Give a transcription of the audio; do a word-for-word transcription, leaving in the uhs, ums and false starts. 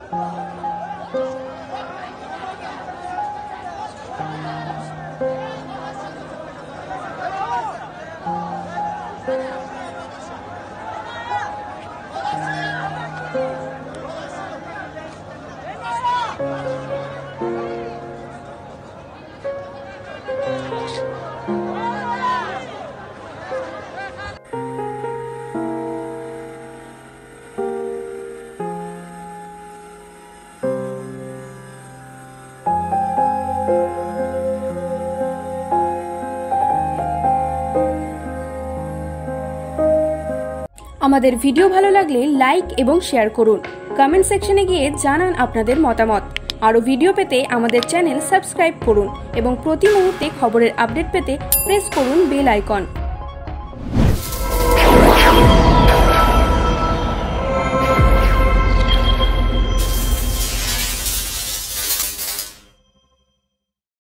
আমাদের ভিডিও ভালো লাগলে লাইক এবং শেয়ার করুন। কমেন্ট সেকশনে গিয়ে জানান আপনাদের মতামত। আরও ভিডিও পেতে আমাদের চ্যানেল সাবস্ক্রাইব করুন এবং প্রতি মুহূর্তে খবরের আপডেট পেতে প্রেস করুন বেল আইকন।